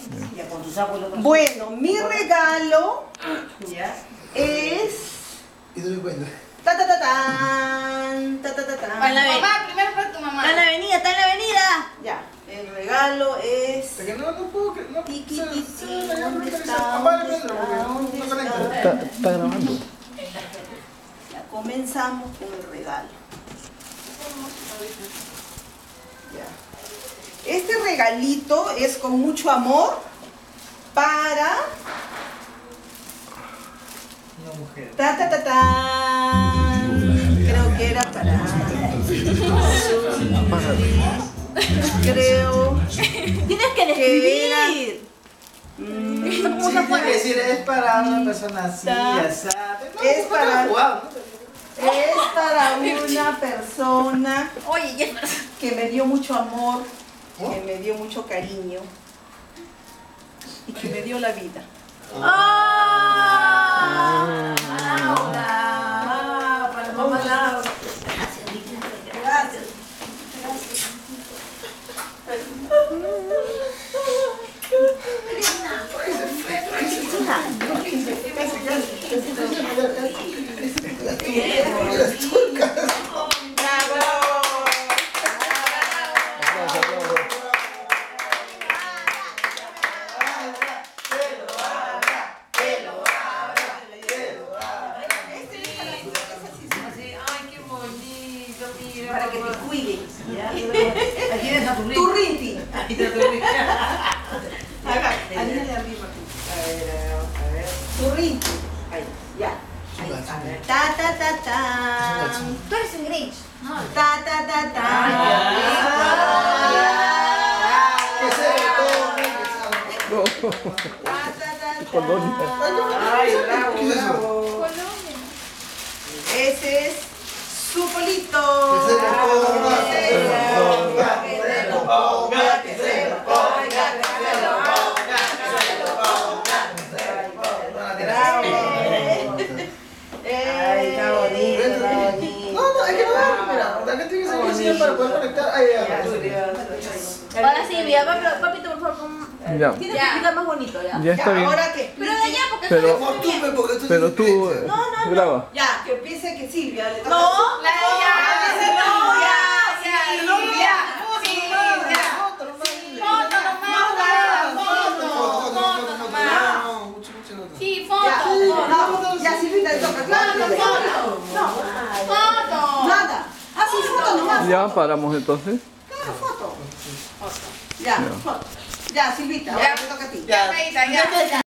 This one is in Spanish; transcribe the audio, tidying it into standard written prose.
Ya con tus abuelos. Bueno, mi regalo Ya. es... Y tú me cuentas. Ta ta ta tan, ta ta ta tan. Mamá, primero para tu mamá. Está en la avenida, está en la avenida. Ya, el regalo es... Porque no puedo creer. No, Tiki, se- tiki, se- ¿dónde se- está? apaga el ¿Dónde Pedro, está? porque no ¿Dónde conecta. está? Está grabando. Ya, comenzamos con el regalo. Ya. Este regalito es con mucho amor para... Una mujer. Ta ta ta tan. Creo que era para... Creo Tienes que que era... describir. Sí, tiene que decir, es para una persona así, ya sabes. No, Es no para- te jugado, ¿no? Es para una persona Oye, ya está. que me dio mucho amor, que me dio mucho cariño y que me dio la vida. Laura. Para mamá Laura. Gracias. Ay, qué bonito, mira. Para que te cuide. Ahí tienes a tu Tu rinti. Ahí está tu rinti. Acá, anímale arriba. A ver. Tu rinti. Ahí, ya. Ahí está. Ta ta ta ta. Tú eres un Grinch. No. Ta ta ta ta. Que se ve todo, Ta ta ta Colonia. ta. Ay, bravo, ¿Qué es eso? bravo. Ese es su polito. Que se lo ponga, Que se lo ponga, que se lo ponga, que se lo ponga, que se lo ponga. Bravo. Ay, está bonito, está bonito. No, es que no, mira, la gente tiene que ser visible para poder conectar. Ahí, ya. Ahora sí, mira, papito, por favor. Ya, Tienes que explicar más bonito, ya. ya está bien. Ahora que Pero de allá, porque Pero, No, tú, porque tú pero tú no. graba. ya, que empiece que Silvia le toca. No, la de allá. Silvia. Sí, Ya, foto. no, ya Silvia le toca. Claro, no. Foto. Nada. Ah, sí, foto nomás. Ya paramos entonces. Claro, foto. Ya, foto. Ya, Silvita, ahora te toca a ti. Ya. Ya.